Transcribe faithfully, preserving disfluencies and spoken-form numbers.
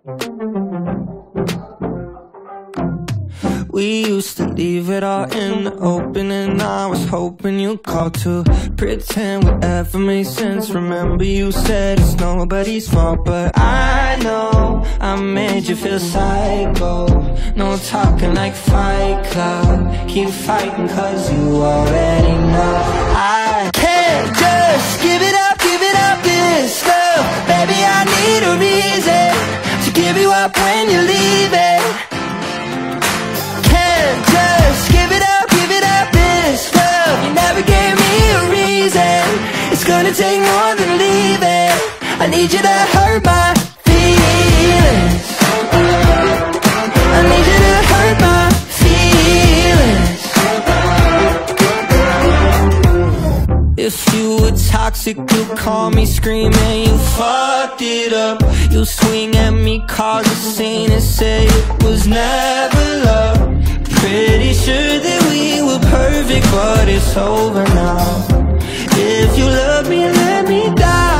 We used to leave it all in the open, and I was hoping you'd call to pretend whatever made sense. Remember you said it's nobody's fault, but I know I made you feel psycho. No talking like Fight Club, keep fighting cause you already know. I can't just give it up, give it up this love. Baby, I need a reason to give you up when you leave it. Just give it up, give it up this love. You never gave me a reason. It's gonna take more than leaving. I need you to hurt my feelings. I need you to hurt my feelings. If you were toxic, you call me screaming. You fucked it up. You swing at me, cause a scene and say it was never love. Pretty sure that we were perfect, but it's over now. If you love me, let me die.